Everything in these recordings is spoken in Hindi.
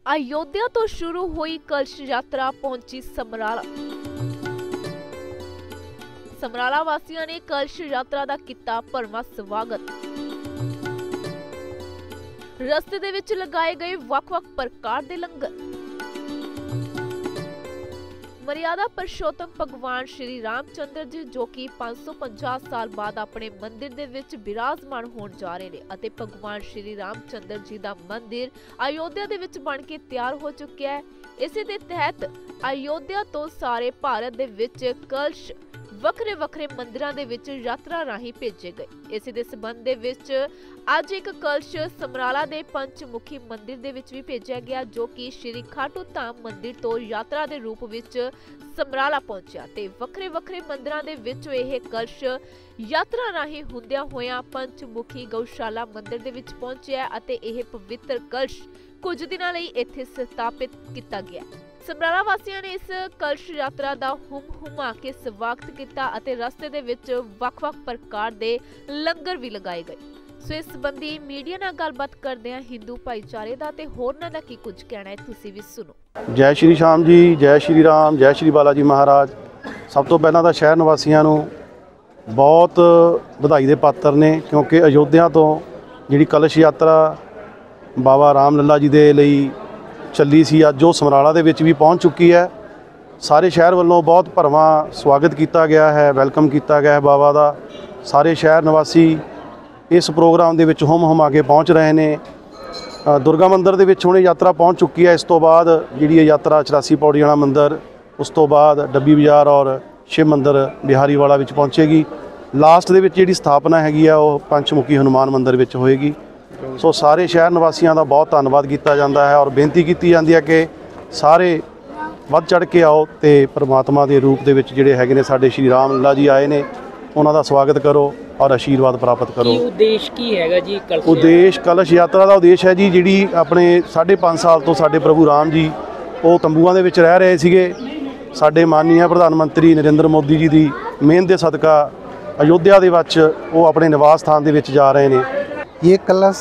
अयोध्या तो शुरू हुई कलश यात्रा पहुंची समराला। समराला वासियों ने कलश यात्रा का किया भरवां स्वागत। रस्ते दे विच लगाए गए वख-वख प्रकार के लंगर। मर्यादा पुरुषोत्तम भगवान श्री रामचंद्र जी जो कि 550 साल बाद अपने मंदिर दे विच विराजमान होण जा रहे हैं अते भगवान श्री रामचंद्र जी दा मंदिर अयोध्या दे विच बन के तैयार हो चुका है। इसे दे तहत अयोध्या तो सारे भारत दे विच कलश वखरे वखरे मंदिरां दे विच यात्रा राही भेजे गए। इस दे संबंध दे विच अज एक कलश समराला दे पंचमुखी मंदिर दे विच भी भेजा गया जो कि श्री खाटू धाम मंदिर तो यात्रा दे रूप विच समराला पहुंचा ते वखरे वखरे मंदिरां दे विच यह कलश यात्रा राही हुंदियां होया पंचमुखी गौशाला मंदिर दे विच पहुंचा अते यह पवित्र कलश कुछ दिनां लई इत्थे स्थापित किया गया। समराला वासियों ने इस कलश यात्रा का हुम-हुमा के स्वागत किया अते रस्ते दे विच वख-वख प्रकार दे लंगर भी लगाए गए। सो इस संबंधी मीडिया नाल गलबात करदे हिंदू भाईचारे दा ते होरनां दा की कुछ कहना है तुसीं भी सुनो। जय श्री श्याम जी, जय श्री राम, जय श्री बाला जी महाराज। सब तो पहला तो शहर निवासियों नूं बहुत बधाई दे पात्र ने क्योंकि अयोध्या तो जिहड़ी कलश यात्रा बाबा राम लला जी दे लई ਚੱਲੀ ਸੀ ਅੱਜ ਉਹ ਸਮਰਾਲਾ ਦੇ ਵਿੱਚ ਵੀ ਪਹੁੰਚ ਚੁੱਕੀ ਹੈ। ਸਾਰੇ ਸ਼ਹਿਰ ਵੱਲੋਂ ਬਹੁਤ ਭਰਵਾਂ ਸਵਾਗਤ ਕੀਤਾ ਗਿਆ ਹੈ, ਵੈਲਕਮ ਕੀਤਾ ਗਿਆ ਹੈ ਬਾਬਾ ਦਾ। ਸਾਰੇ ਸ਼ਹਿਰ ਨਿਵਾਸੀ ਇਸ ਪ੍ਰੋਗਰਾਮ ਦੇ ਵਿੱਚ ਹੁਮ-ਹੁਮਾ ਕੇ ਪਹੁੰਚ ਰਹੇ ਨੇ। ਦੁਰਗਾ ਮੰਦਿਰ ਦੇ ਵਿੱਚ ਹੁਣੇ ਯਾਤਰਾ ਪਹੁੰਚ ਚੁੱਕੀ ਹੈ। ਇਸ ਤੋਂ ਬਾਅਦ ਜਿਹੜੀ ਇਹ ਯਾਤਰਾ 84 ਪੌੜੀ ਵਾਲਾ ਮੰਦਿਰ, ਉਸ ਤੋਂ ਬਾਅਦ ਡੱਬੀ ਬਾਜ਼ਾਰ ਔਰ ਸ਼ਿਵ ਮੰਦਿਰ ਬਿਹਾਰੀ ਵਾਲਾ ਵਿੱਚ ਪਹੁੰਚੇਗੀ। ਲਾਸਟ ਦੇ ਵਿੱਚ ਜਿਹੜੀ ਸਥਾਪਨਾ ਹੈਗੀ ਆ ਉਹ ਪੰਚਮੁਖੀ ਹਨੂਮਾਨ ਮੰਦਿਰ ਵਿੱਚ ਹੋਏਗੀ। सो सारे शहर निवासियों का बहुत धन्यवाद किया जाता है और बेनती की जाती है कि सारे वध चढ़ के आओ तो परमात्मा के रूप के जोड़े है साडे श्री राम लला जी आए ने उन्हों का स्वागत करो और आशीर्वाद प्राप्त करो। उद्देश्य की है जी? उद्देश्य कलश यात्रा का उद्देश्य है जी जी अपने 5.5 साल तो साडे प्रभु राम जी वो तंबूआं दे विच रह रहे सीगे। साडे माननीय प्रधानमंत्री नरेंद्र मोदी जी की मेहनत के सदका अयोध्या दे विच वो अपने निवास स्थान दे विच जा रहे हैं। ये कलश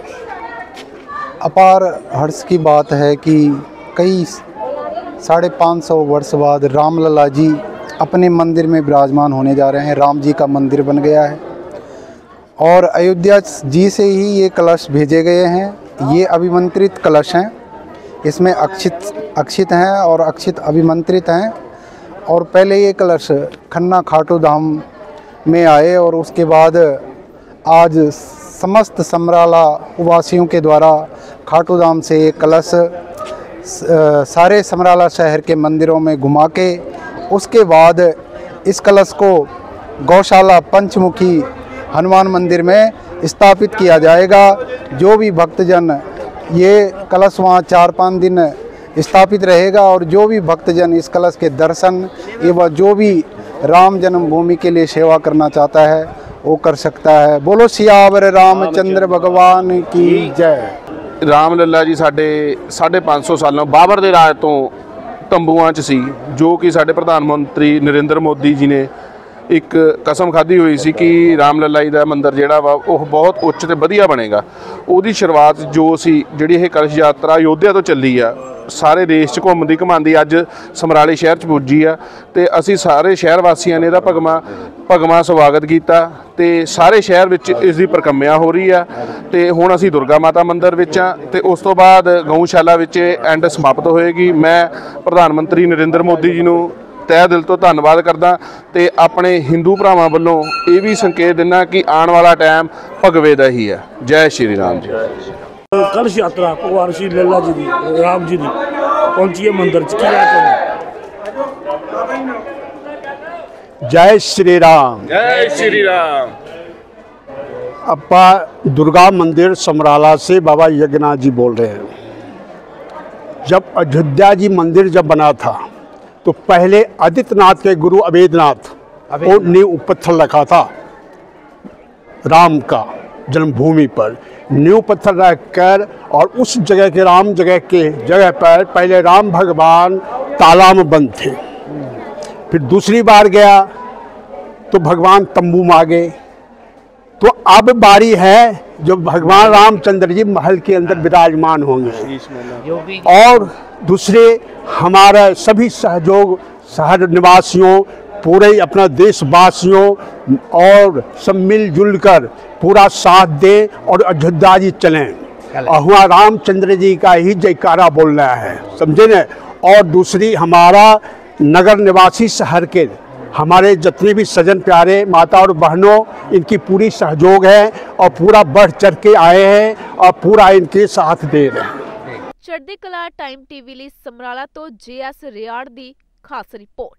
अपार हर्ष की बात है कि कई 550 वर्ष बाद राम लला जी अपने मंदिर में विराजमान होने जा रहे हैं। राम जी का मंदिर बन गया है और अयोध्या जी से ही ये कलश भेजे गए हैं। ये अभिमंत्रित कलश हैं, इसमें अक्षित हैं और अक्षित अभिमंत्रित हैं। और पहले ये कलश खन्ना खाटू धाम में आए और उसके बाद आज समस्त समराला वासियों के द्वारा खाटू धाम से ये कलश सारे समराला शहर के मंदिरों में घुमा के उसके बाद इस कलश को गौशाला पंचमुखी हनुमान मंदिर में स्थापित किया जाएगा। जो भी भक्तजन ये कलश वहाँ 4-5 दिन स्थापित रहेगा और जो भी भक्तजन इस कलश के दर्शन एवं जो भी राम जन्मभूमि के लिए सेवा करना चाहता है वो कर सकता है। बोलो सियावर रामचंद्र भगवान की जय। राम लला जी साढ़े 550 सालों बाबर के राज तो तंबूआं च सी जो कि साढ़े प्रधानमंत्री नरेंद्र मोदी जी ने एक कसम खाधी हुई सी कि राम लला जी का मंदिर जिहड़ा वा वो बहुत उच्च ते वधिया बनेगा। उहदी शुरुआत जो सी जिहड़ी ये कलश यात्रा अयोध्या तो चली आ सारे देश च घुमदी घुमांदी अज समराले शहर च पुजी आ ते असी सारे शहर वासियों ने इहदा भगवां स्वागत किया ते सारे शहर विच इसकी प्रकम्या हो रही है। तो हुण असी दुर्गा माता मंदिर विच आ ते उस तो बाद गऊशाला विच एंड समाप्त होएगी। मैं प्रधानमंत्री नरेंद्र मोदी जी नूं तह दिल तो धन्यवाद करदा ते अपने हिंदू भरावां वल्लों ये भी संकेत दिना कि आने वाला टाइम भगवे दा ही है। जय श्री राम जी। कलश यात्रा भगवान श्री लला जी दी राम जी दी पहुंची है मंदिर च जय श्री राम। जय श्री राम। अपा दुर्गा मंदिर समराला से बाबा यज्ञनाथ जी बोल रहे हैं। जब अयोध्या जी मंदिर जब बना था तो पहले आदित्यनाथ के गुरु अवेद्यनाथ वो नींव पत्थर रखा था राम का जन्मभूमि पर। नींव पत्थर रखकर और उस जगह के राम जगह पर पहले राम भगवान तालाब बंद थे। फिर दूसरी बार गया तो भगवान तंबू में आ गए। तो अब बारी है जो भगवान रामचंद्र जी महल के अंदर विराजमान होंगे और दूसरे हमारा सभी सहयोग शहर निवासियों पूरे अपना देशवासियों और सब मिलजुल कर पूरा साथ दें और अयोध्या जी चलें और वहाँ रामचंद्र जी का ही जयकारा बोल रहा है, समझे न। और दूसरी हमारा नगर निवासी शहर के हमारे जितने भी सजन प्यारे माता और बहनों इनकी पूरी सहयोग है और पूरा बढ़ चढ़ के आए हैं और पूरा इनके साथ दे रहे हैं। चढ़दी कला टाइम टीवी ਲਈ ਸਮਰਾਲਾ ਤੋਂ JS ਰਿਆੜ ਦੀ ਖਾਸ ਰਿਪੋर्ट।